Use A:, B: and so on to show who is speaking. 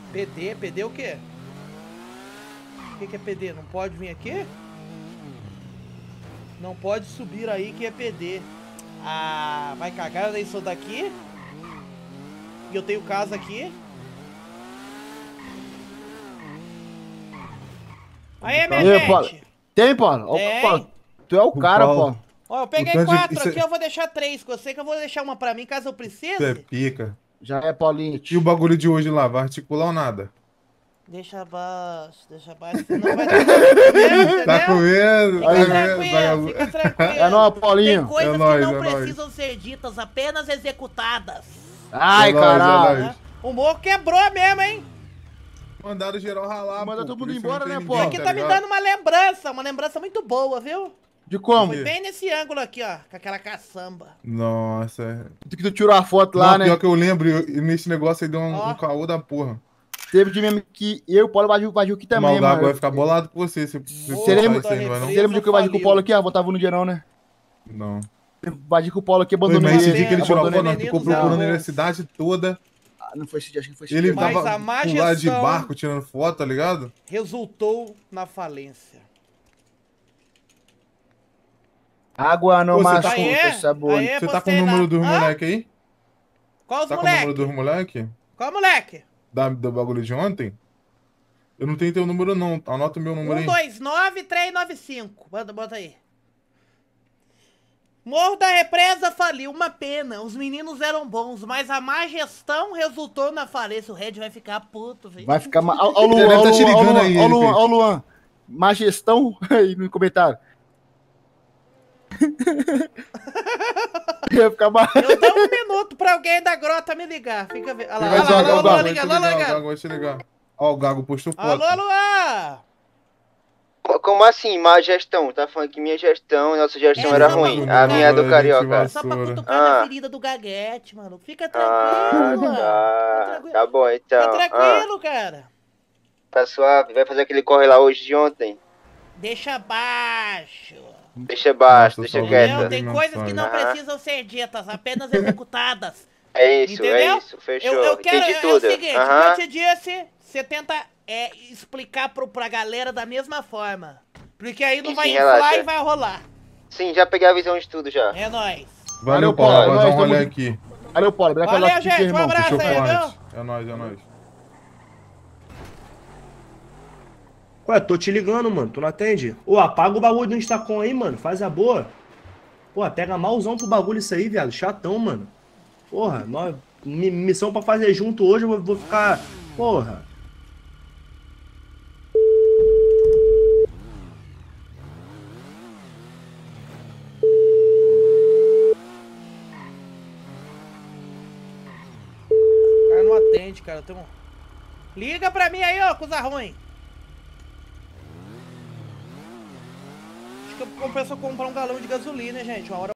A: PD? PD o quê? O que é PD? Não pode vir aqui? Não pode subir aí que é PD. Ah, vai cagar daí sou daqui? E eu tenho casa aqui? Aí, minha
B: E aí, Paulo?
A: gente!
B: Tem, Paulo? Ó,
A: Tem.
B: Paulo, tu é o cara,
C: Paulo.
B: Paulo.
A: Ó, eu
C: O
A: peguei
C: tanto de-
A: 4
C: isso
A: aqui, eu vou deixar 3. Eu sei que eu vou deixar uma pra mim caso eu
C: isso é
A: precise.
C: pica.
B: Já é, Paulinho.
C: E o bagulho de hoje lá, vai articular ou nada?
A: Deixa abaixo, senão vai dar comigo mesmo, entendeu?
C: Tá com medo?
A: Fica
C: Tá com medo?
A: tranquilo, fica tranquilo.
B: É nóis,
A: Tem
B: Paulinho.
A: coisas
C: É
A: que
C: nóis,
A: não
C: é nóis.
A: precisam ser ditas, apenas executadas.
B: Ai,
C: É nóis,
B: caralho.
C: é nóis.
A: O morro quebrou mesmo, hein?
C: Mandaram geral ralar,
B: Manda
C: pô,
B: todo
C: por
B: mundo
C: isso
B: embora,
C: não tem
B: né,
C: ninguém,
B: pô?
A: Aqui
C: tá
A: tá me
C: ligado?
A: dando uma lembrança muito boa, viu?
B: De como?
A: Foi bem nesse ângulo aqui, ó, com aquela caçamba.
C: Nossa.
B: Que tu tirou a foto lá,
C: Não,
B: né?
C: pior que eu lembro, e nesse negócio aí deu
A: Ó.
C: um caô da porra.
B: Teve de mesmo que eu e o Paulo bati aqui
C: Mas
B: também,
C: o Gago
B: mano.
C: vai ficar bolado com você se
B: Você
C: postar
B: lembra,
C: isso aí, não vai não?
B: você lembra de que eu bati com o Paulo aqui? Ah, botava no dia não, né?
C: Não.
B: Eu bati com o Paulo aqui,
C: Foi,
B: abandonei
C: mas esse
B: ele.
C: dia que ele tirou a
B: abandonei
C: foto, nós
B: ele.
C: ficou
A: Meninos
C: procurando
A: não.
C: ele a cidade toda.
B: Ah, não foi esse dia, acho que foi esse
C: Ele
B: dia.
A: Mas
C: tava
A: a má
C: com lado de
A: gestão-
C: barco tirando foto, tá ligado?
A: Resultou na falência.
B: Água não
C: Pô, você tá
B: machuca,
A: Aê,
B: sabor.
A: aê.
C: Você tá com o
A: postei
C: número
A: lá.
C: dos
A: Hã?
C: moleque aí?
A: Qual os
C: Tá com o número dos
A: moleque?
C: moleque?
A: Qual moleque?
C: Do bagulho de ontem? Eu não tenho teu número não, anota o meu número aí.
A: 129395. Bota aí. Morro da Represa faliu, uma pena. Os meninos eram bons, mas a má gestão resultou na falência. O Red vai ficar puto, viu?
B: Vai ficar mal. Ó o Luan,
C: Deve
B: ó o
C: tá te
B: Luan, ó o
C: ligando
B: Luan,
C: aí,
B: ó o
C: ele
B: Luan,
C: fez.
B: ó o Luan. Má gestão aí no comentário. Ia ficar mal.
A: Eu dou 1 minuto pra alguém da grota me ligar. Fica vendo. Olha lá,
C: Vai
A: olha lá,
C: ligar,
A: olha
C: o
A: lá,
C: Gago vai te
A: ligando,
C: ligar,
A: olha lá,
C: o Gago
A: ligando.
C: vai te ligar. Ó, o Gago postou foto.
A: Alô, Luan!
D: Como assim, má gestão? Tá falando que minha gestão, nossa gestão
A: É
D: era
A: só
D: ruim.
A: pra
D: A minha é do
C: cutucar,
D: Carioca.
A: É só pra
C: Vassoura.
A: cutucar na
D: Ah.
A: ferida do Gaguete, mano. Fica
D: Ah,
A: tranquilo, mano. Fica
D: tá.
A: tranquilo.
D: Tá bom,
A: Fica
D: então.
A: tranquilo, cara.
D: Tá suave. Vai fazer aquele corre lá hoje de ontem?
A: Deixa abaixo.
D: Deixa baixo,
C: Nossa,
D: deixa
C: só
A: Entendeu?
D: quieta.
A: Tem coisas que não
D: Aham.
A: precisam ser ditas, apenas executadas.
D: É isso,
A: Entendeu?
D: é isso. Fechou.
A: Eu quero.
D: Entendi
A: É o
D: tudo.
A: seguinte, o que eu
D: Aham.
A: te disse, você tenta explicar pra galera da mesma forma. Porque aí não
D: Sim,
A: vai
D: sim,
A: inflar
D: relaxa.
A: e vai rolar.
D: Sim, já peguei a visão de tudo já.
A: É nóis.
C: Valeu,
B: Valeu,
C: Paulo.
B: Paulo.
C: Vai
B: Nós
C: dar um rolê
B: estamos-
C: aqui.
B: Valeu, Paulo. Obrigado pela
A: Valeu,
B: notícia,
A: gente. Um
B: irmão.
A: abraço
C: Fechou
A: aí, viu?
C: forte. É nóis, é nóis.
E: Ué, tô te ligando, mano. Tu não atende? Ô, apaga o bagulho do Instacom aí, mano. Faz a boa. Pô, pega malzão pro bagulho isso aí, viado. Chatão, mano. Porra, nós, missão pra fazer junto hoje, eu vou ficar... Porra.
A: O cara não atende, cara. Liga pra mim aí, ó, coisa ruim. Acho que compensa comprar um galão de gasolina, gente. Uma hora